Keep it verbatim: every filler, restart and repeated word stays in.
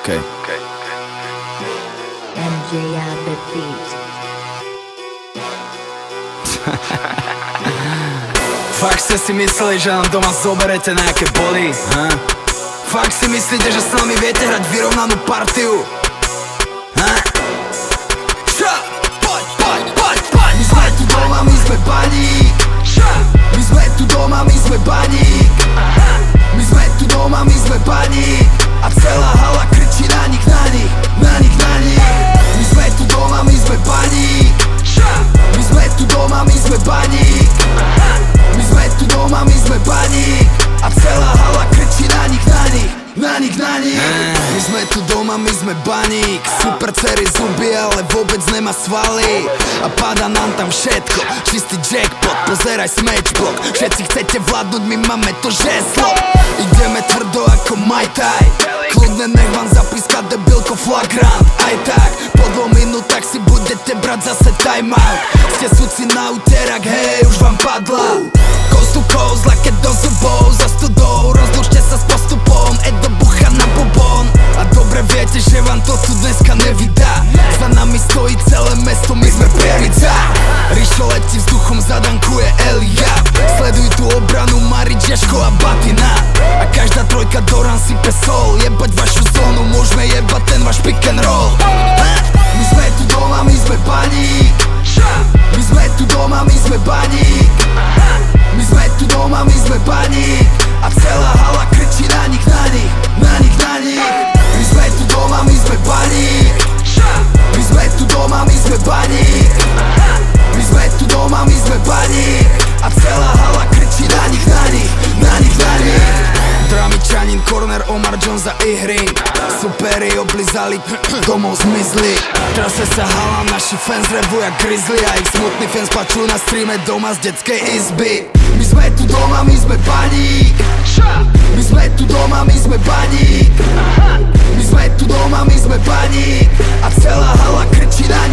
Okay. em jé á The Beat. Fakt ste si mysleli, že nám doma zoberete nejaké body? Ha? Fakt si myslíte, že s nami viete hrať vyrovnanú partiu? Ha? Ša! Poď, poď, poď, poď! My sme tu doma, my sme baník. My sme tu doma, my sme baník. My sme tu doma, my sme baník. A celá hala kričí na nich, na nich, na nich, na nich. My sme tu doma, my sme baník. My sme tu doma, my sme baník. My sme tu doma, my sme baník. A celá hala kričí na nich, na nich, na nich, na nich. My sme tu doma, my sme baník. Super cery zuby, ale vôbec nemá svaly. A páda nám tam všetko, čistý jackpot. Pozeraj Matchblock, všetci chcete vládnuť, my máme to žezlo. Ideme tvrdo ako Muay Thai. Kľudne nech vám zapíska debilko flagrant. Aj tak, po dvoch minútach si budete brať zase time out. Ste suci na úterak, hej, už vám padla. Coast to coast, laket do zubov, za studou. Rozlúčte sa s postupom, Edo bucha na bobon. A dobre viete, že vám to tu dneska nevydá. Za nami stojí celé mesto, my sme priorica. Rišo letí vzduchom, zadankuje Elia. Sleduj tú obranu, Marič, Ješko a Batina. A každá trojka do rán sype sol. Jebať vašu zónu, môžeme jebať ten váš pick and roll. My sme tu doma, my sme baník. My sme tu doma, my sme baník. My sme tu doma, my sme baník. A celá hala kričí na nich, na nich, na nich, na nich. My sme tu doma, my sme baník. My sme tu doma, my sme baník. My sme tu doma, my sme baník. A celá hala kričí na nich, na nich, na nich, na nich. Dramičanin, corner, Omar Jones a Ihring. Superi oblizali, domov zmizli. Trase sa hala, naši fans revujú jak grizzly. A ich smutný fans plačú na streame doma z detskej izby. My sme tu doma, my sme baník. My sme tu doma, my sme baník. My sme tu doma, my sme baník. A celá hala kričí na